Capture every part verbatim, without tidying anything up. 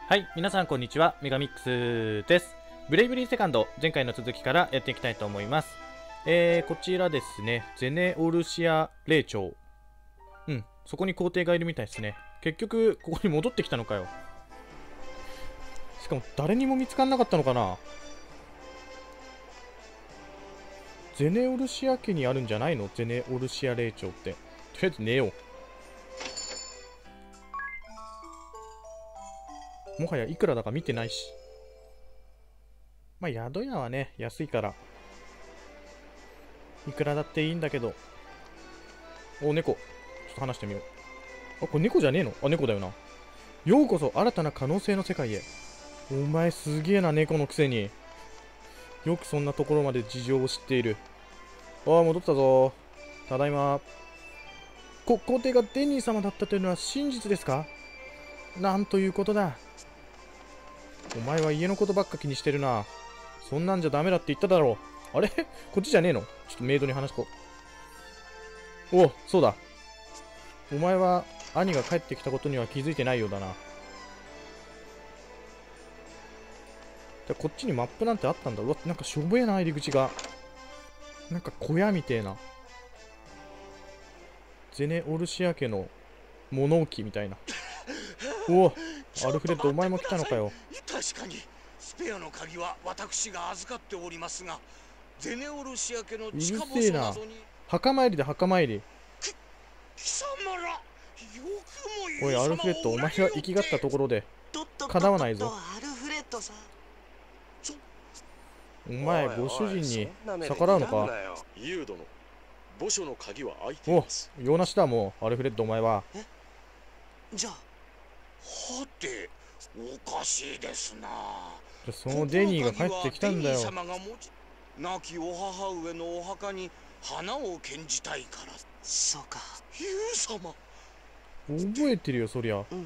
はい、皆さんこんにちは、メガミックスです。ブレイブリーセカンド、前回の続きからやっていきたいと思います。えー、こちらですね、ゼネオルシア霊長。うん、そこに皇帝がいるみたいですね。結局、ここに戻ってきたのかよ。しかも、誰にも見つかんなかったのかな。ゼネオルシア家にあるんじゃないの？ゼネオルシア霊長って。とりあえず寝よう。もはやいくらだか見てないし。まあ宿屋はね、安いから。いくらだっていいんだけど。お、猫。ちょっと話してみよう。あ、これ猫じゃねえの？あ、猫だよな。ようこそ新たな可能性の世界へ。お前すげえな、猫のくせに。よくそんなところまで事情を知っている。ああ、戻ったぞ。ただいま。こ、皇帝がデニー様だったというのは真実ですか？なんということだ。お前は家のことばっか気にしてるな。そんなんじゃダメだって言っただろう。あれこっちじゃねえの？ちょっとメイドに話しこう。お、そうだ。お前は兄が帰ってきたことには気づいてないようだな。でこっちにマップなんてあったんだ。うわ、なんかしょぼえな入り口が。なんか小屋みてえな。ゼネオルシア家の物置みたいな。おお、アルフレッドお前も来たのかよ。 確かにスペアの鍵は私が預かっておりますが、ゼネオルシア家の地下墓所などに。 墓参りで墓参り。 貴様ら、よくもおいアルフレッド、お前が生きがったところで叶わないぞ。 アルフレッドさん、 お前ご主人に逆らうのか？ ユー殿、墓所の鍵は開いています。 お、用なしだもうアルフレッドお前は。 え、じゃあはて、おかしいですな。 そのデニーが帰ってきたんだよ。 亡きお母上のお墓に花を献じたいから。 そうか。 ユウ様、 覚えてるよそりゃ。 うん。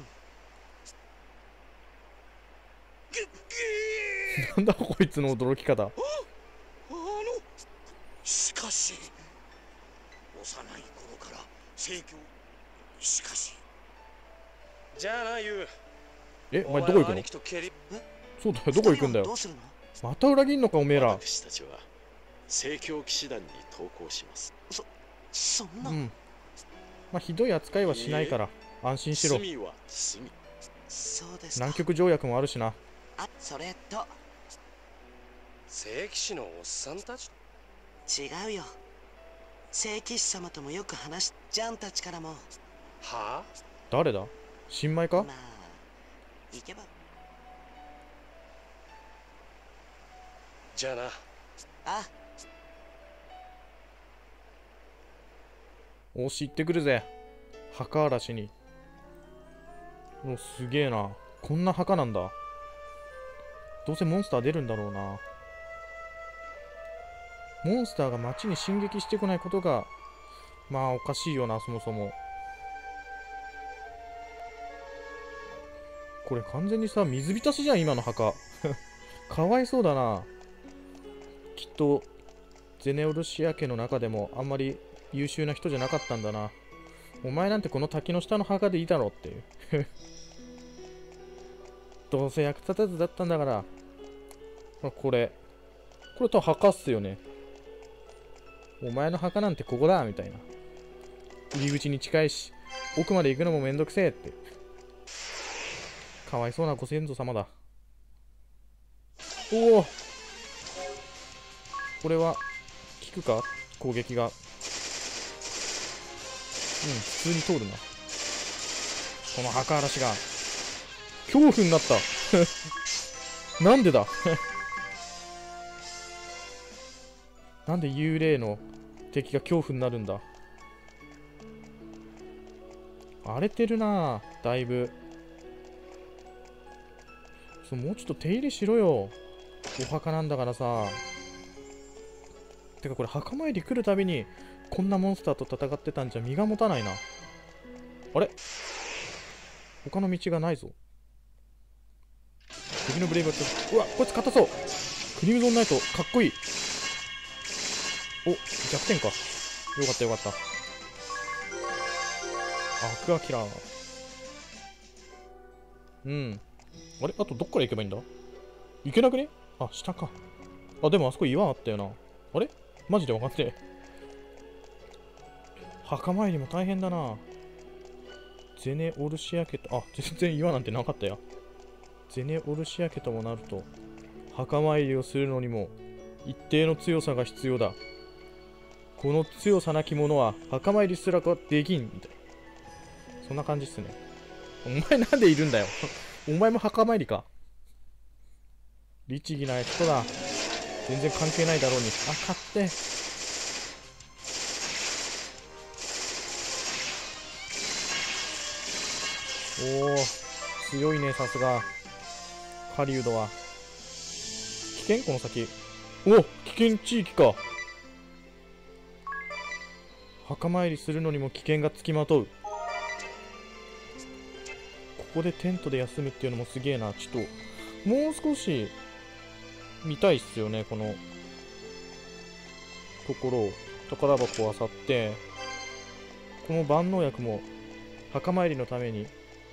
なんだこいつの驚き方。あ、 あのしかし幼い頃から盛況。しかしじゃあな、ユウ。 え、お前どこ行くの？そうだよ、どこ行くんだよ。また裏切んのかおめえら。 私たちは盛況騎士団に投降します。 そ、そんな。 うん。まあひどい扱いはしないから安心しろ。 罪は罪。 そうですか。 南極条約もあるしな。 あ、それと聖騎士のおっさんたち。 違うよ。聖騎士様ともよく話し、ジャンたちからも。 はあ？ 誰だ？新米か？ まあ行けば。 じゃあな。 あ、 おし行ってくるぜ。墓荒らしに。お、すげえな。こんな墓なんだ。どうせモンスター出るんだろうな。モンスターが街に進撃してこないことがまあおかしいよな。そもそもこれ完全にさ水浸しじゃん今の墓かわいそうだな。きっとゼネオルシア家の中でもあんまり優秀な人じゃなかったんだな。お前なんてこの滝の下の墓でいいだろっていうどうせ役立たずだったんだから。これこれと墓っすよね。お前の墓なんてここだみたいな。入り口に近いし奥まで行くのもめんどくせえって。かわいそうなご先祖様だ。おお、これは効くか攻撃が。うん、普通に通るな。この墓嵐が恐怖になったなんでだなんで幽霊の敵が恐怖になるんだ。荒れてるなぁだいぶ。そう、もうちょっと手入れしろよ。お墓なんだからさ。てかこれ墓参り来るたびにこんなモンスターと戦ってたんじゃ身が持たないな。あれ他の道がないぞ。敵のブレイブがちょっと、うわこいつ硬そう。クリムゾンナイトかっこいい。お、弱点か。よかったよかった。アクアキラー。うん。 あれあとどっから行けばいいんだ？行けなくね？あ、下か。あ、でもあそこ岩あったよな。あれマジで分かって。墓参りも大変だな。ゼネオルシア家と、あ、全然岩なんてなかったや。ゼネオルシア家ともなると、墓参りをするのにも一定の強さが必要だ。この強さなき者は墓参りすらができん。みたいな。そんな感じっすね。お前なんでいるんだよ。お前も墓参りか。律儀な人だ。全然関係ないだろうに。あ、買って。おお、強いね、さすが。狩人は。危険この先。お、危険地域か。墓参りするのにも危険がつきまとう。ここでテントで休むっていうのもすげえな。ちょっと、もう少し、見たいっすよね、この、ところを。宝箱を漁って、この万能薬も、墓参りのために、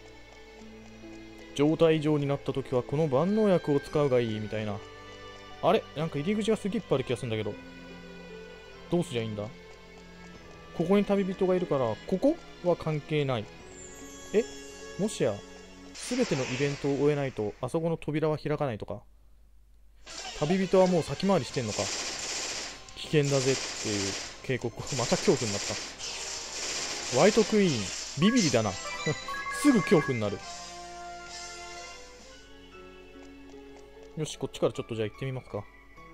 状態異常になった時はこの万能薬を使うがいいみたいな。あれなんか入り口がすげえいっぱいある気がするんだけど。どうすりゃいいんだ？ここに旅人がいるから、ここは関係ない。えもしや、すべてのイベントを終えないと、あそこの扉は開かないとか。旅人はもう先回りしてんのか。危険だぜっていう警告。また恐怖になった。ホワイトクイーン、ビビリだな。すぐ恐怖になる。よし、こっちからちょっとじゃあ行ってみますか。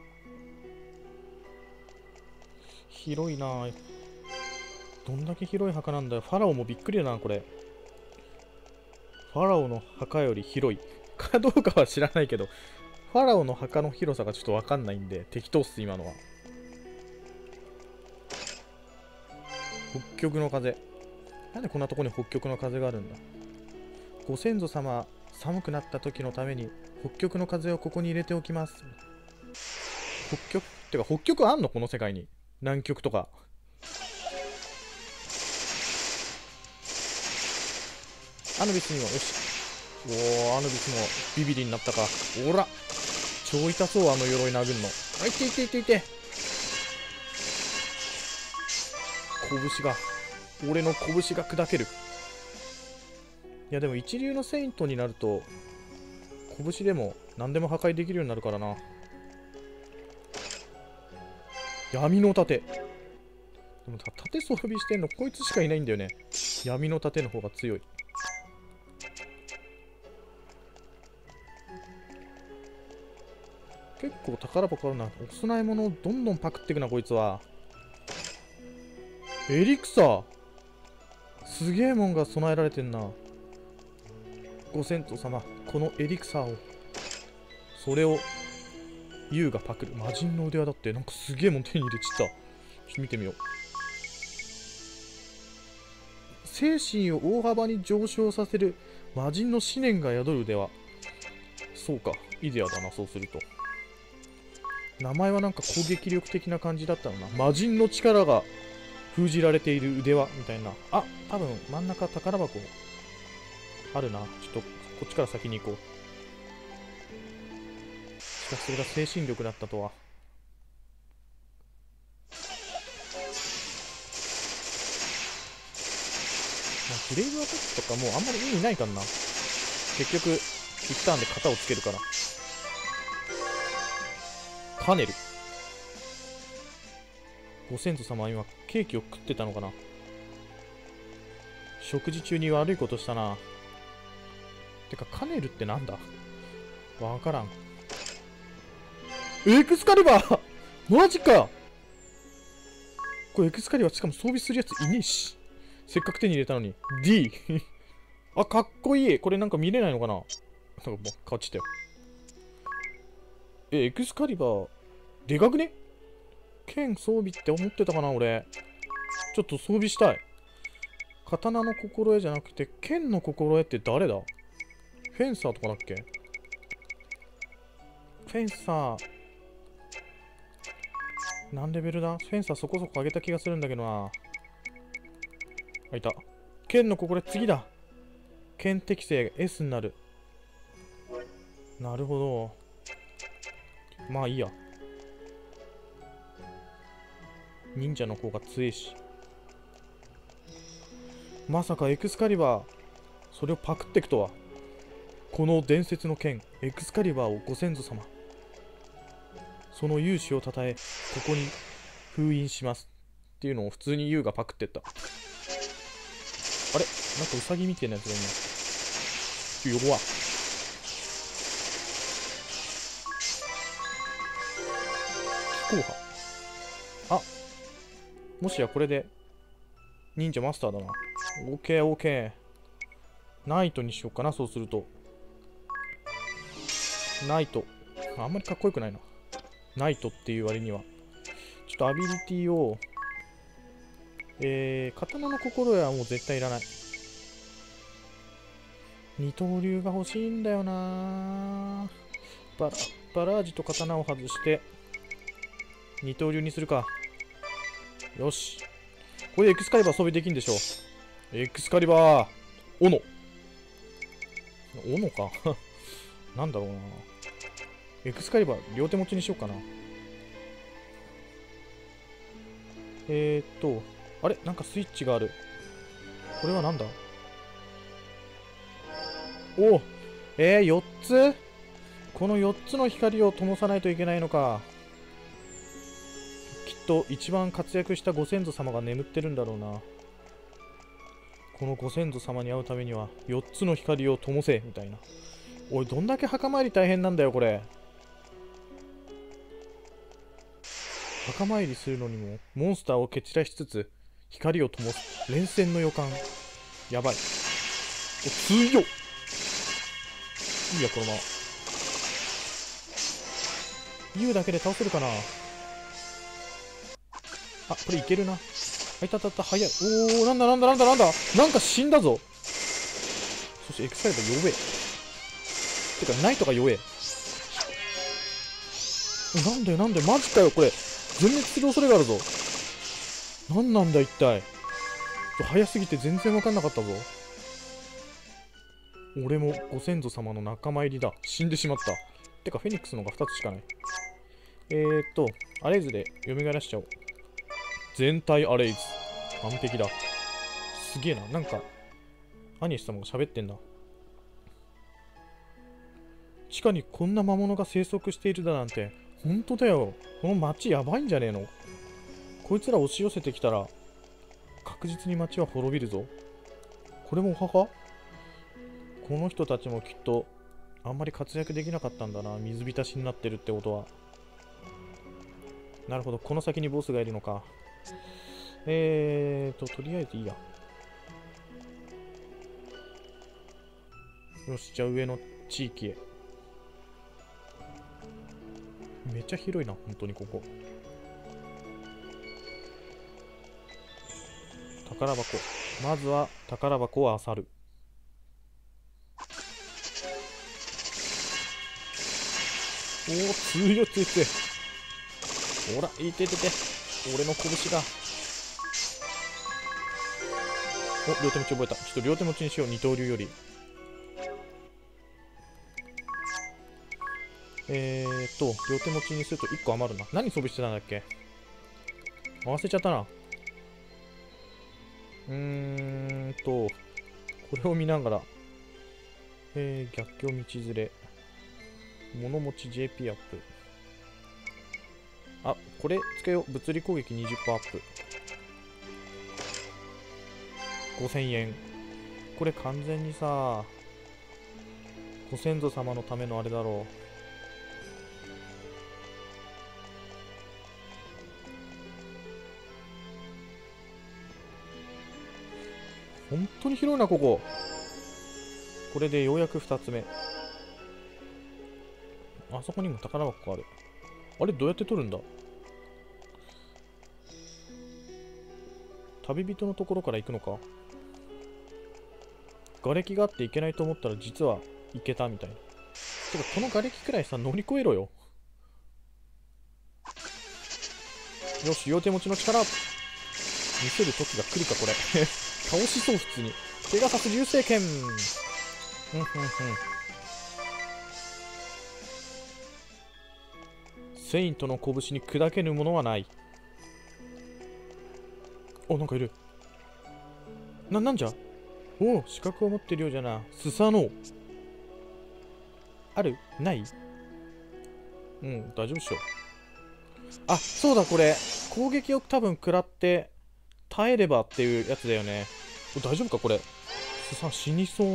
広いなぁ。どんだけ広い墓なんだよ。ファラオもびっくりだな、これ。ファラオの墓より広い。かどうかは知らないけど、ファラオの墓の広さがちょっとわかんないんで、適当っす、今のは。北極の風。なんでこんなとこに北極の風があるんだ。ご先祖様、寒くなった時のために、北極の風をここに入れておきます。北極ってか、北極あんのこの世界に。南極とか。アヌビスにも、よし。おー、アヌビスもビビリになったか。おら超痛そう、あの鎧殴るの。あ、いていていていて。拳が、俺の拳が砕ける。いやでも一流のセイントになると、拳でも何でも破壊できるようになるからな。闇の盾。でも盾装備してんのこいつしかいないんだよね。闇の盾の方が強い。結構宝箱あるな。お供え物をどんどんパクっていくな、こいつは。エリクサーすげえもんが備えられてんな。ご先祖様、このエリクサーを。それを、ユウがパクる。魔人の腕輪だって、なんかすげえもん手に入れちった。ちょっと見てみよう。精神を大幅に上昇させる魔人の思念が宿る腕輪。そうか、イデアだな、そうすると。名前はなんか攻撃力的な感じだったのな。魔人の力が封じられている腕輪みたいな。あ、多分真ん中宝箱あるな。ちょっとこっちから先に行こう。しかしそれが精神力だったとは。まあ、グレイブアタックとかもうあんまり意味ないからな。結局一ターンで型をつけるから。カネル。ご先祖様は今ケーキを食ってたのかな。食事中に悪いことしたな。てかカネルってなんだわからん。エクスカリバーマジか。これエクスカリバーしかも装備するやついねえし。せっかく手に入れたのに D あ、かっこいい。これなんか見れないのかな。なんかもう変わっちゃったよ。え、エクスカリバーでかくね。剣装備って思ってたかな俺。ちょっと装備したい。刀の心得じゃなくて剣の心得って誰だ。フェンサーとかだっけ。フェンサー何レベルだ。フェンサーそこそこ上げた気がするんだけどな。あ、いた。剣の心得次だ。剣適性 S になる。 なるほど。まあいいや。忍者の方が強いし。まさかエクスカリバー、それをパクっていくとは。この伝説の剣、エクスカリバーをご先祖様。その勇姿をたたえ、ここに封印します。っていうのを普通にユウがパクってった。あれなんかウサギみたいなやつがいるな。弱っ。気候派。あ、もしやこれで忍者マスターだな。オーケーオーケー。ナイトにしようかな、そうすると。ナイト。あんまりかっこよくないな。ナイトっていう割には。ちょっとアビリティを、えー、刀の心得はもう絶対いらない。二刀流が欲しいんだよな。バラ、バラージと刀を外して、二刀流にするか。よし。これでエクスカリバー装備できるんでしょ。エクスカリバー、斧。斧か。なんだろうな。エクスカリバー、両手持ちにしようかな。えーっと、あれなんかスイッチがある。これはなんだ。おお、えー、よっつこのよっつの光を灯さないといけないのか。きっと一番活躍したご先祖様が眠ってるんだろうな。このご先祖様に会うためにはよっつの光を灯せみたいな。おい、どんだけ墓参り大変なんだよこれ。墓参りするのにもモンスターを蹴散らしつつ光を灯す連戦の予感。やばい。お、強っ。いいや、このままユウだけで倒せるかな。あ、これいけるな。あいたたた、早い。おー、なんだなんだなんだなんだ、なんか死んだぞ。そしてエクスカリバー弱え。てかナイトが弱え。なんだよなんだよ、マジかよこれ。全滅する恐れがあるぞ。なんなんだ一体。早すぎて全然わかんなかったぞ。俺もご先祖様の仲間入りだ。死んでしまった。てかフェニックスのがふたつしかない。えーっとアレイズで蘇らしちゃおう。全体アレイズ完璧だ。すげえな。なんかアニエス様が喋ってんだ。地下にこんな魔物が生息しているだなんて。ほんとだよ。この町やばいんじゃねえの。こいつら押し寄せてきたら確実に町は滅びるぞ。これもお墓。この人たちもきっとあんまり活躍できなかったんだな。水浸しになってるってことは。なるほど、この先にボスがいるのか。えーととりあえずいいや。よし、じゃあ上の地域へ。めっちゃ広いな、本当にここ。宝箱。まずは宝箱を漁る。おお、強い強い強い。ほら、いててて。俺の拳が。お、両手持ち覚えた。ちょっと両手持ちにしよう、二刀流より。えーっと、両手持ちにするといっこ余るな。何装備してたんだっけ。忘れちゃったな。うーんと、これを見ながら、えー、逆境道連れ。物持ち ジェーピー アップ。あ、これつけよう。物理攻撃 にじゅっパーセント アップ。ごせんえん。これ完全にさ、ご先祖様のためのあれだろう。本当に広いな、ここ。これでようやくふたつめ。あそこにも宝箱ある。あれ、どうやって取るんだ。旅人のところから行くのか。瓦礫があって行けないと思ったら実は行けたみたいな。てか、この瓦礫くらいさ、乗り越えろよ。よし、両手持ちの力見せる時が来るか、これ。倒しそう、普通に。ペガサス流星剣。ふんふんふん。 セイントの拳に砕けぬものはない。お、なんかいる。な、なんじゃ。おお、資格を持ってるようじゃな。スサノオ。ある？ない？うん、大丈夫っしょ。あ、そうだ、これ。攻撃を多分食らって耐えればっていうやつだよね。お、大丈夫かこれ。スサ死にそう。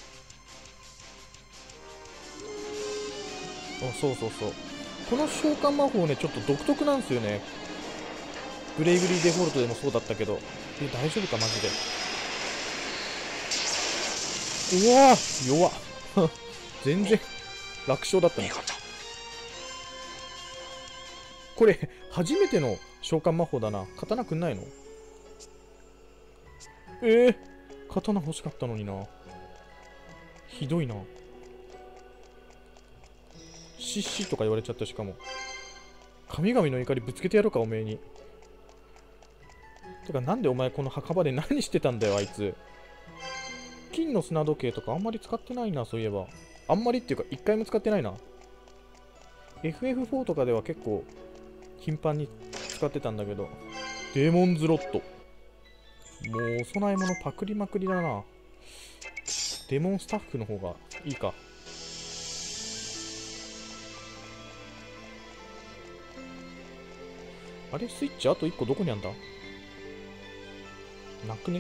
あ、そうそうそう。この召喚魔法ね、ちょっと独特なんですよね。ブレイブリーデフォルトでもそうだったけど。え、大丈夫かマジで。うわー弱っ全然楽勝だったね。これ初めての召喚魔法だな。刀くんないの？えー、刀欲しかったのにな。ひどいな。シッシとか言われちゃった。しかも神々の怒りぶつけてやるかおめえに。てかなんでお前この墓場で何してたんだよあいつ。金の砂時計とかあんまり使ってないな。そういえばあんまりっていうか一回も使ってないな。 エフエフフォー とかでは結構頻繁に使ってたんだけど。デーモンズロット、もうお供え物パクりまくりだな。デモンスタッフの方がいいか。あれスイッチあといっこどこにあんだ？なくね？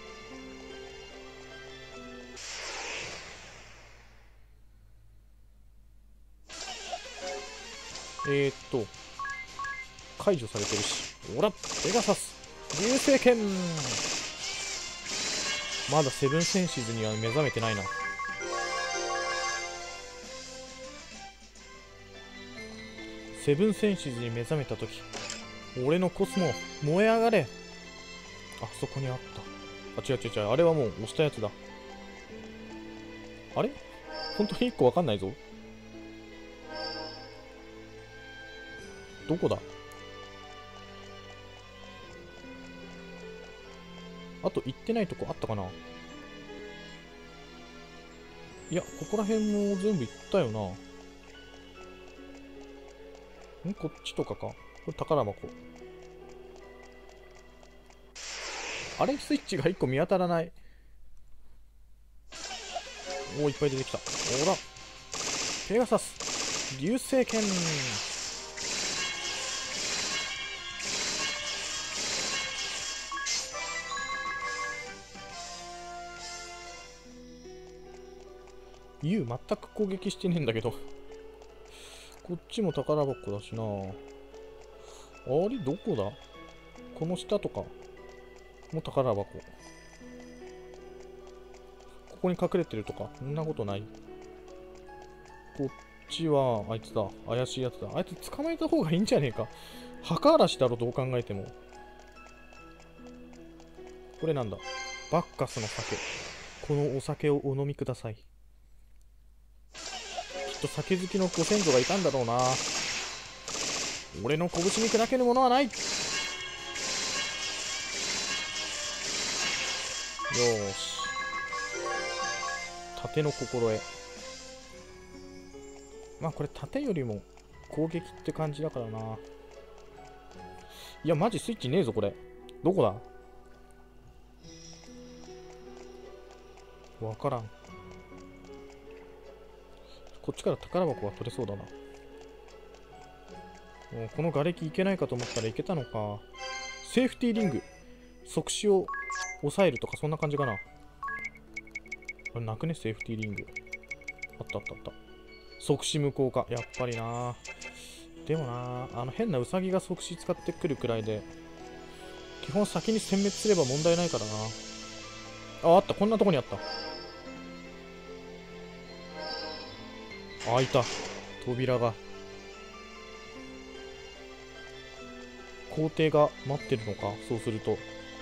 えー、っと解除されてるし。ほらペガサス流星剣。まだセブンセンシズには目覚めてないな。セブンセンシズに目覚めたとき、俺のコスモ燃え上がれ。あそこにあった。あ、違う違う違う、あれはもう押したやつだ。あれ本当にいっこわかんないぞ。どこだ？あと行ってないとこあったかな。いや、ここら辺も全部行ったよな。んこっちとかか。これ宝箱。あれスイッチがいっこ見当たらない。おお、いっぱい出てきた。ほらペガサス流星剣。ユウ全く攻撃してねえんだけどこっちも宝箱だしな。あれどこだ？この下とかも宝箱。ここに隠れてるとかそんなことない。こっちはあいつだ。怪しいやつだ。あいつ捕まえた方がいいんじゃねえか。墓荒らしだろどう考えても。これなんだ？バッカスの酒。このお酒をお飲みください。きっと酒好きのご先祖がいたんだろうな。俺の拳に砕けるものはない。よーし。盾の心得。まあこれ盾よりも攻撃って感じだからな。いやマジスイッチねえぞこれ。どこだ？わからん。こっちから宝箱は取れそうだな。もうこの瓦礫いけないかと思ったらいけたのか。セーフティーリング。即死を抑えるとかそんな感じかな。あれなくねセーフティーリング。あったあったあった。即死無効化。やっぱりな。でもな、あの変なウサギが即死使ってくるくらいで、基本先に殲滅すれば問題ないからな。あ、あった。こんなとこにあった。あ、いた。扉が。皇帝が待ってるのか。そうすると。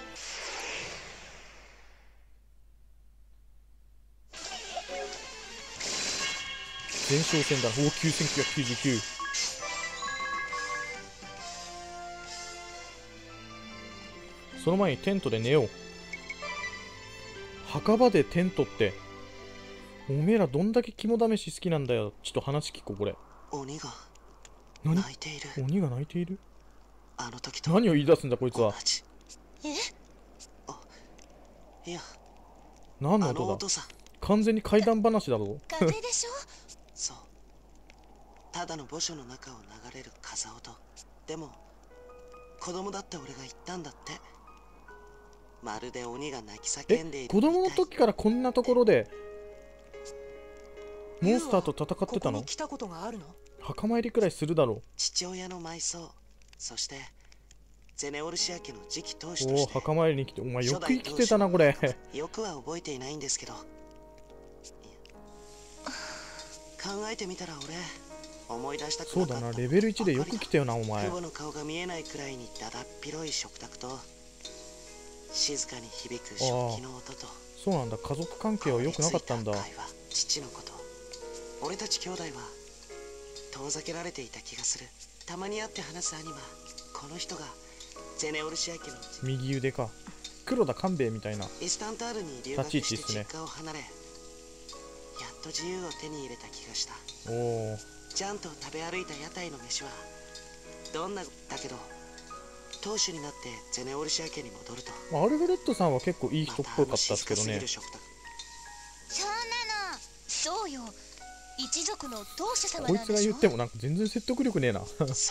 前哨戦だ。おお、きゅうせんきゅうひゃくきゅうじゅうきゅう。その前にテントで寝よう。墓場でテントって。おめえらどんだけ肝試し好きなんだよ。ちょっと話聞こうこれ。 鬼が何？ 泣いている。 鬼が泣いている？ あの時と何を言い出すんだこいつ同は。 じ。 え？ あ、いや、あ何の音だ？ の音さ。 完全に怪談話だろ。 風でしょ？ そう。ただの墓所の中を流れる風音。でも子供だった俺が言ったんだって。まるで鬼が泣き叫んでいえ、 る子供の時からこんなところでモンスターと戦ってたの？ ここに来たことがあるの？ 墓参りくらいするだろ父親の埋葬、そしてゼネオルシア家の次期当主う。おお、 として墓参りに来て、お前よく生きてたなこれ。 よくは覚えていないんですけど、考えてみたら俺思い出したくそうなかっただな、レベルいちでよく来たよなお前。 父母の顔が見えないくらいにだだっ広い食卓と静かに響く食器の音と、 そうなんだ、家族関係は良くなかったんだ。 会話、父のこと、俺たち兄弟は遠ざけられていた気がする。たまに会って話す兄はこの人がゼネオルシア家の右腕か、黒田官兵衛みたいな。 イスタンタールに留学立ち位置しっすねて実家を離れ、やっと自由を手に入れた気がした。 おお、 ジャンと食べ歩いた屋台の飯はどんなだけど、当主になってゼネオルシア家に戻るとまあアルフレッドさんは結構いい人っぽかったですけどね。 そうなの。そうよ。一族の当主様こいなんでしょ？ つが言ってもなんか全然説得力ねえな。 それが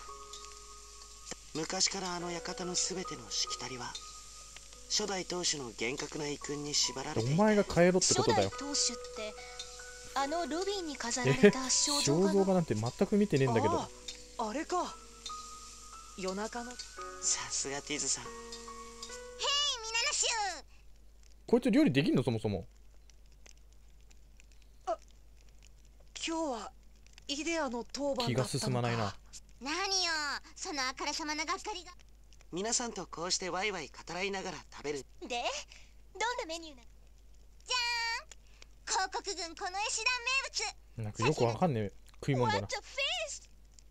昔からあの館のすべてのしきたりは初代当主の厳格な遺訓に縛られていて、 お前が変えろってことだよ。 初代当主ってあのルビーに飾らえ、 れた肖像画の。 肖像画なんて全く見てねえんだけど。 ああ、あれか。夜中の。 さすがティズさん。 みんなの衆。 こいつ料理できんのそもそも。 今日はイデアの当番だったのか。 気が進まないな。 何よ、そのあからさまながっかりが。 皆さんとこうしてワイワイ語らいながら食べる。 で、どんなメニューなの？じゃーん、広告軍この絵師団名物。 なんかよくわかんねえ食い物だな。 What a feast！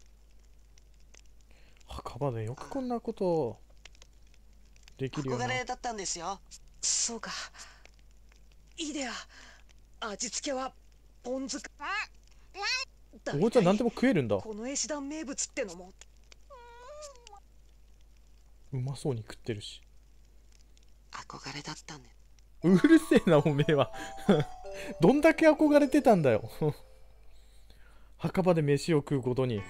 墓場でよくこんなことできるよな。 憧れだったんですよ。 そうか。イデア、味付けはポン酢か。 こいつは何でも食えるんだ。 この絵師団名物ってのも。 うまそうに食ってるし。 憧れだったんで。 うるせえなおめえは。どんだけ憧れてたんだよ。墓場で飯を食うことに。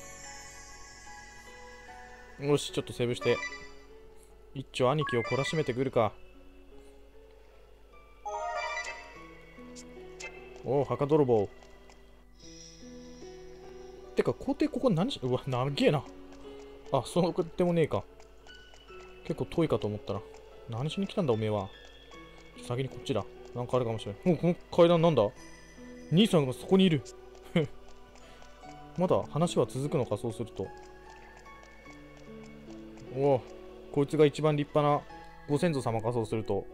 よし、ちょっとセーブして一丁兄貴を懲らしめてくるか。おお、墓泥棒。てか皇帝ここ何し、うわ長えな。あ、そうでもねえか。結構遠いかと思ったら何しに来たんだおめえは。先にこっちだ。なんかあるかもしれない。お、この階段なんだ。兄さんがそこにいる。まだ話は続くのか、そうすると。おお、こいつが一番立派なご先祖様か、そうすると。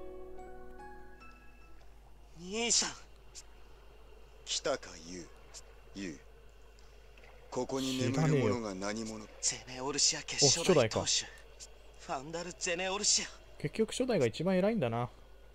兄さん。 来たかユウ。ユウ。ここに眠る者が何者？ ゼネオルシア家お初初代か代当主ファンダル・ゼネオルシア。 結局初代が一番偉いんだな。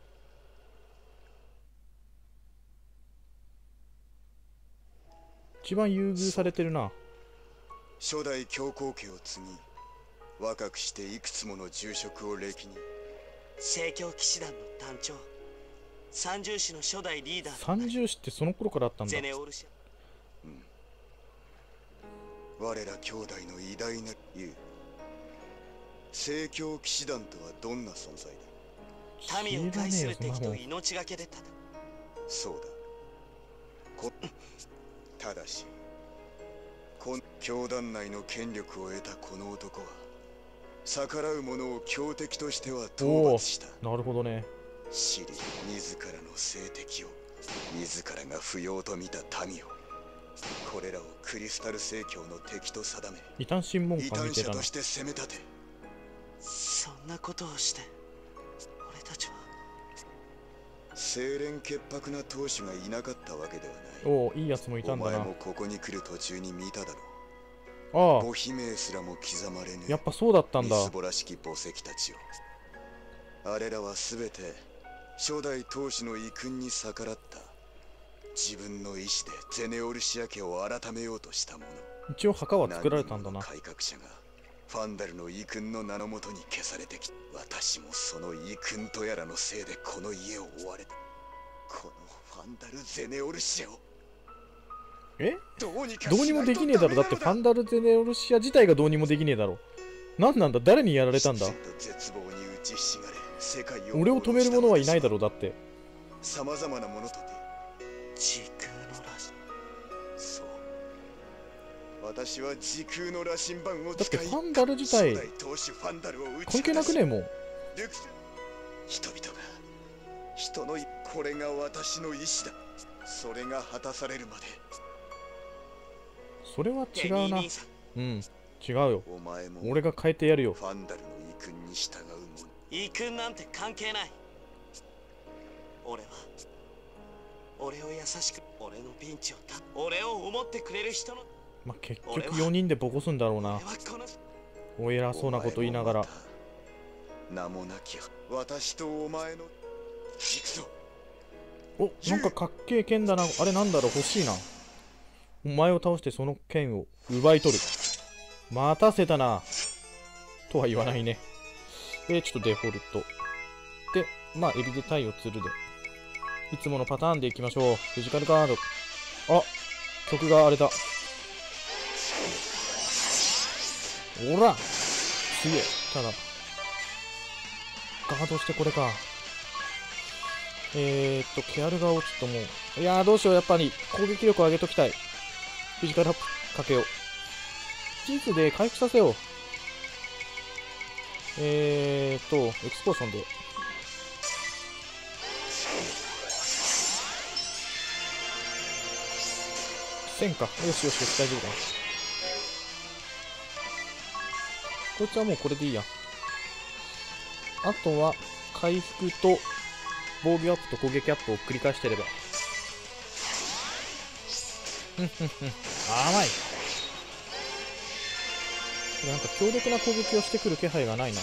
一番優遇されてるな。 初代教皇家を継ぎ、若くしていくつもの重職を歴任。 聖教騎士団の団長、三獣士の初代リーダーとな三り獣士ってその頃からあったんだ。 ゼネオルシ我ら兄弟の偉大なユウ。聖教騎士団とはどんな存在だ？ ア。民を害する敵と知らねえよそんなもん命がけで戦う。 そうだ。こただし、この教団内の権力を得たこの男は、逆らう者を強敵としては討伐した。 なるほどね。 知り、自らの政敵を、自らが不要と見た民を、これらをクリスタル聖教の敵と定め、 異端審問異官みたいだな端者と。して攻め立て、 そんなことをして俺たちは。 清廉潔白な当主がいなかったわけではない。 おお、いいやつもいたんだな。 お前もここに来る途中に見ただろう。 ああ、 母妃名すらも刻まれぬやっぱそうだったんだ。 みすぼらしき墓石たちを。あれらはすべて初代当主の遺訓に逆らった自分の意志でゼネオルシア家を改めようとしたもの。 一応墓は作られたんだな。 改革者がファンダルの遺訓の名のもとに消されてきた。私もその遺訓とやらのせいでこの家を追われた。このファンダル・ゼネオルシアをえどうにかどうにもできねえだろ。だってファンダル・ゼネオルシア自体がどうにもできねえだろ。なんなんだ、誰にやられたんだ。 絶望に打ちひしがれ世界を俺を止める者はいないだろう。だってさまざまなものとて時空の羅針。 そう私は時空の羅針盤をだって使いファンダル自体初代当主ファンダルを打ち関係なくねえもん。 ルク人々が人のこれが私の意志だ。それが果たされるまでそれは違うな。 兄さん、 うん違うよ。 お前も俺が変えてやるよ。 ファンダルの遺訓に従うもの。 遺訓なんて関係ない。俺は俺を優しく、俺のピンチをた俺を思ってくれる人の。 まあ、結局よにんでボコすんだろうな。 俺はこのお偉そうなこと言いながら。 お前もまた名もなき私とお前の行くぞ。 お、なんかかっけえ剣だな。あれなんだろう、欲しいな。お前を倒してその剣を奪い取る。待たせたな。とは言わないね。えー、ちょっとデフォルト。で、まあ、エビでタイを釣るで。いつものパターンでいきましょう。フィジカルカード。あ、曲があれだ。おらすげえ。ただ、ガードしてこれか。えーっと、ケアルガをちょっともう、いやーどうしよう、やっぱり攻撃力を上げときたい。フィジカルアップかけよう。チーズで回復させよう。えーっと、エクスポーションで。せんか。よしよしよし、大丈夫だ。こいつはもうこれでいいや。あとは、回復と、防御アップと攻撃アップを繰り返してれば。ふんふんふん。甘い。なんか強力な攻撃をしてくる気配がないな。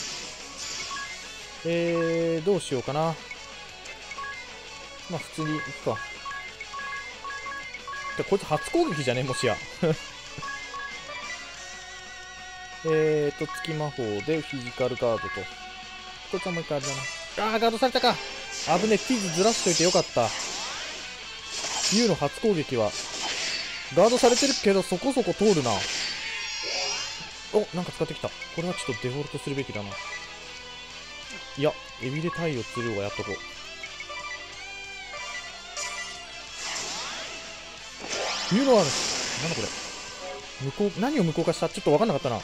えー、どうしようかな。まあ普通に行くか。でこいつ初攻撃じゃねもしや。えーと、月魔法でフィジカルガードと。こいつはもう一回あれだな。あー、ガードされたか。危ねえ、ティーズずらしといてよかった。ユウの初攻撃は、ガードされてるけどそこそこ通るな。お、なんか使ってきた。これはちょっとデフォルトするべきだな。いや、エビでタイを釣るはやっとこう。ユウのある。なんだこれ。向こう、何を無効化した？ちょっとわかんなかったな。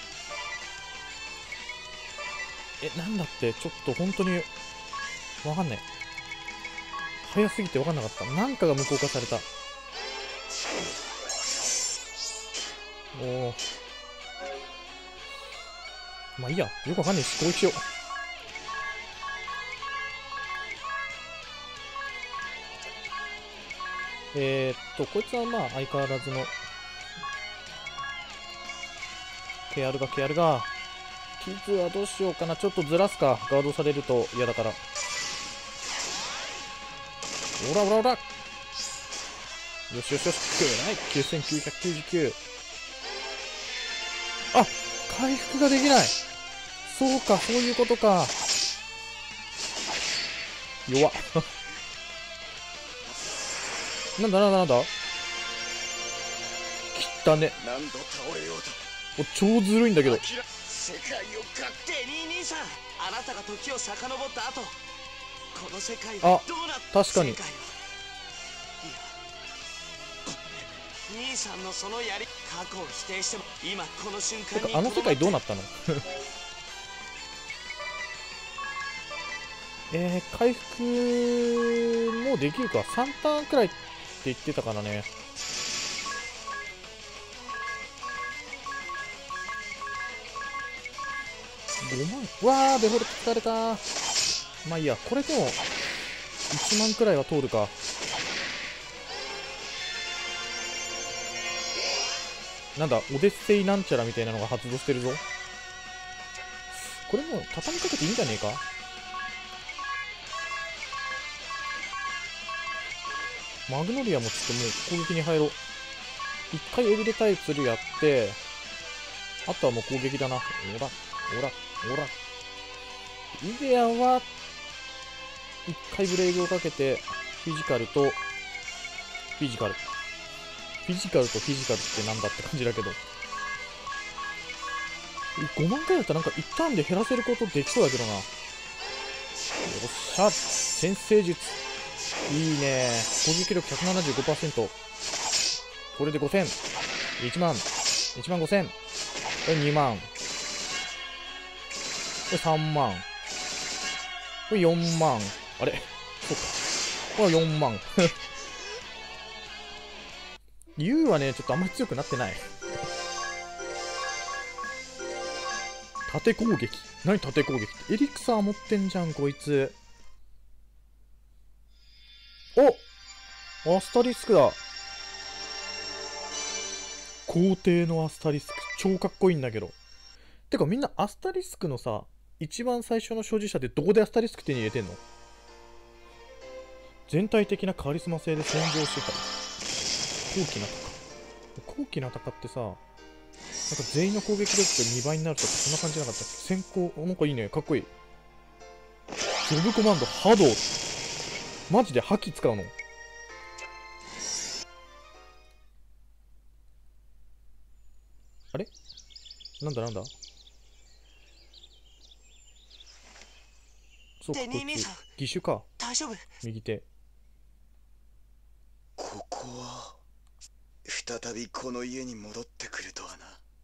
え、なんだって、ちょっと本当に、わかんない。早すぎてわかんなかった。なんかが無効化された。おお。まあいいや。よくわかんないし、攻撃しよう。えー、っと、こいつはまあ相変わらずの、ケアルがケアルが、キズはどうしようかな。ちょっとずらすか。ガードされると嫌だから。おらおらおら。よしよしよし。ない。きゅうせんきゅうひゃくきゅうじゅうきゅう。あ、回復ができない。そうか、そういうことか。弱っ。なんだなんだなんだ。きったね。 何度倒れようとお、超ずるいんだけど。 世界をかデニー兄さん、あなたが時を遡った後、この世界あはどうなった？ 確かに世界は、いや、兄さんのそのやり過去を否定しても今この瞬間にてかあの世界どうなったの？えー、回復もできるか。さんターンくらいって言ってたからね。ごまん。わー、デフォルト疲れた。まあいいや、これでもいちまんくらいは通るか。なんだ、オデッセイなんちゃらみたいなのが発動してるぞ。これもう畳みかけていいんじゃねえか。マグノリアもちょっともう攻撃に入ろう。 一回エビで対するやって、あとはもう攻撃だな。おら、おら、おら。イデアは、一回ブレイクをかけて、フィジカルと、フィジカル。フィジカルとフィジカルってなんだって感じだけど。ごまん回だったらなんか一旦で減らせることできそうだけどな。よっしゃ、先制術。いいね。攻撃力 ひゃくななじゅうごパーセント。これでごせん。いちまん。いちまんごせん。これにまん。これさんまん。これよんまん。あれそうか。これよんまん。ユウはね、ちょっとあんまり強くなってない。縦攻撃。何縦攻撃って。エリクサー持ってんじゃん、こいつ。おアスタリスクだ。皇帝のアスタリスク。超かっこいいんだけど。てかみんなアスタリスクのさ、一番最初の所持者でどこでアスタリスク手に入れてんの？全体的なカリスマ性で戦場支配。高貴な鷹。高貴な鷹ってさ、なんか全員の攻撃力がにばいになるとかそんな感じじゃなかったっけ？先行、なんかいいね、かっこいい。ジョブコマンド、波動。マジで覇気使うの？あれなんだなんだそうか、こいつ義手か。 大丈夫？ 右手。 ここは再びこの家に戻ってくるとはな。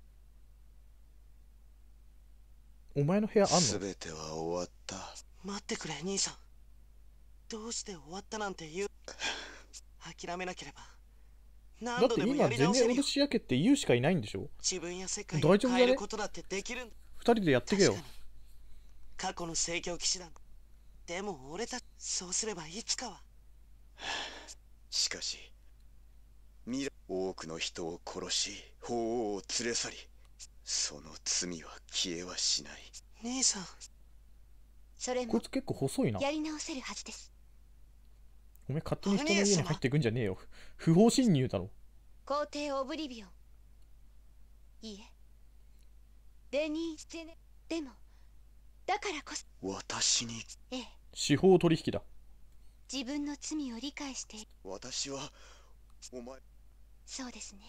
お前の部屋あんの？ 全ては終わった。 待ってくれ兄さん。どうして終わったなんて言う？諦めなければだ何度でもって今全やり直せるよ。 然脅し焼けって言うしかいないんでしょ？ 自分や世界大丈夫だねを変えることだってできるんだ。 二人でやってけよ。 確かに過去の聖教騎士団。でも俺たちそうすればいつかは。 しかし未来多くの人を殺し法王を連れ去り、その罪は消えはしない。 兄さん、 それもこいつ結構細いな。 やり直せるはずです。 お前勝手に人の家に入っていくんじゃねえよ。不法侵入だろ。 皇帝オブリビオン。いいえ、デニー・ゼネ。でもだからこそ私に。 ええ、 司法取引だ。 自分の罪を理解して。 私はお前。 そうですね。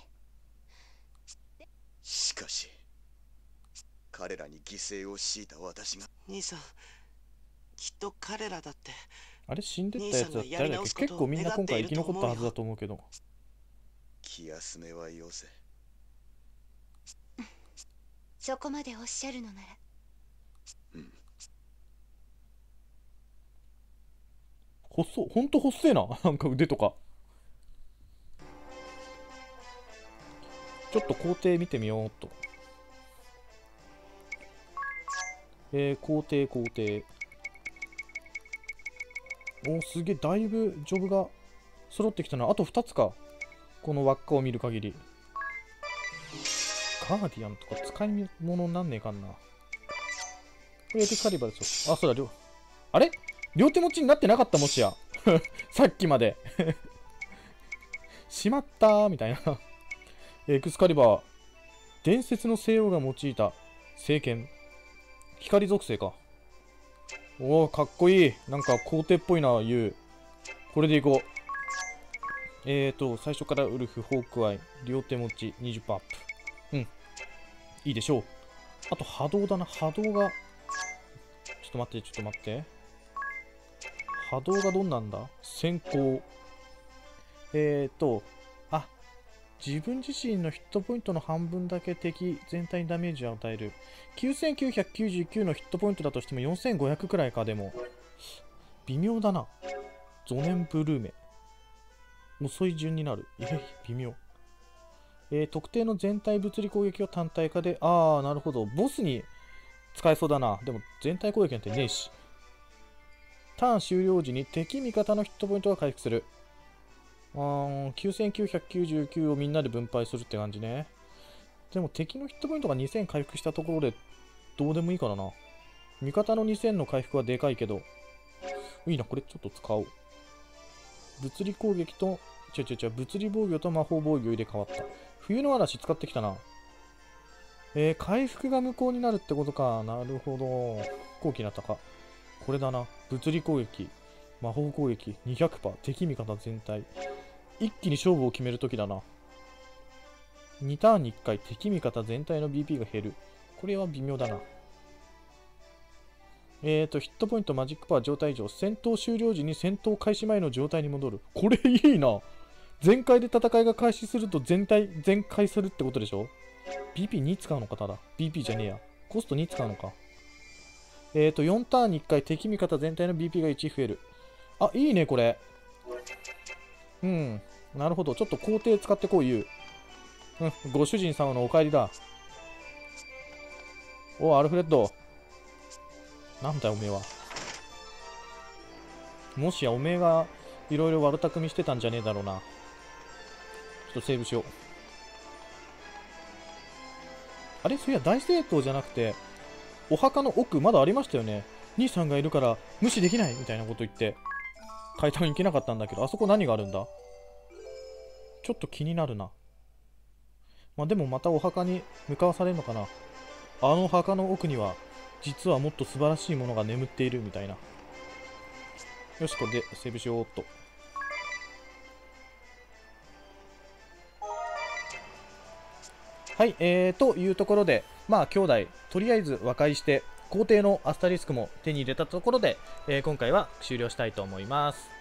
しかし彼らに犠牲を強いた私が。 兄さん、きっと彼らだって。 あれ死んでったやつだって誰だっけ？結構みんな今回生き残ったはずだと思うけど。 気休めはよせ。 そこまでおっしゃるのなら。 うん。 細ほんと細えな。なんか腕とか。ちょっと工程見てみようっと。えー、工程工程。おー、すげえ、だいぶジョブが揃ってきたな。あとふたつか。この輪っかを見る限り。ガーディアンとか使い物になんねえかんな。これエクスカリバーですよ。あ、そうだ、両。あれ両手持ちになってなかった、もしや。さっきまで。しまったー、みたいな。エクスカリバー。伝説の西王が用いた聖剣。光属性か。おお、かっこいい。なんか皇帝っぽいな、ユウ。これでいこう。えーと、最初からウルフ、ホークアイ、両手持ち にじゅっパーセント アップ。うん。いいでしょう。あと波動だな。波動が。ちょっと待って、ちょっと待って。波動がどんなんだ？先行。えーと、あ、自分自身のヒットポイントの半分だけ敵全体にダメージを与える。きゅうせんきゅうひゃくきゅうじゅうきゅうのヒットポイントだとしてもよんせんごひゃくくらいか。でも微妙だな。ゾネンブルーメ。遅い順になる。え微妙。えー、特定の全体物理攻撃を単体化で。あー、なるほど。ボスに使えそうだな。でも全体攻撃なんてねえし。ターン終了時に敵味方のヒットポイントが回復する。あー、きゅうせんきゅうひゃくきゅうじゅうきゅうをみんなで分配するって感じね。でも敵のヒットポイントがにせん回復したところでどうでもいいからな。味方のにせんの回復はでかいけど。いいな、これちょっと使おう。物理攻撃とちょちょちょ、物理防御と魔法防御入れ替わった。冬の嵐使ってきたな。えー、回復が無効になるってことか。なるほど。後期になったか。これだな。物理攻撃、魔法攻撃 にひゃくパーセント、敵味方全体。一気に勝負を決めるときだな。にターンにいっかい敵味方全体の ビーピー が減る。これは微妙だな。えーと、ヒットポイント、マジックパワー、状態異常。戦闘終了時に戦闘開始前の状態に戻る。これいいな。全開で戦いが開始すると全体、全開するってことでしょ？ ビーピーに 使うのか、ただ。ビーピー じゃねえや。コストに使うのか。えーと、よんターンにいっかい敵味方全体の ビーピー がいち増える。あ、いいね、これ。うん。なるほど。ちょっと皇帝使ってこう言う。うん。ご主人様のお帰りだ。お、アルフレッド。なんだよ、おめえは。もしや、おめえがいろいろ悪巧みしてたんじゃねえだろうな。ちょっとセーブしよう。あれ、そういや、大聖堂じゃなくて、お墓の奥、まだありましたよね。兄さんがいるから無視できないみたいなこと言って、階段行けなかったんだけど、あそこ何があるんだ？ちょっと気になるな。まあでもまたお墓に向かわされるのかな。あの墓の奥には、実はもっと素晴らしいものが眠っているみたいな。よし、これでセーブしようっと。はい、えー、というところで、まあ、兄弟、とりあえず和解して、皇帝のアスタリスクも手に入れたところで、えー、今回は終了したいと思います。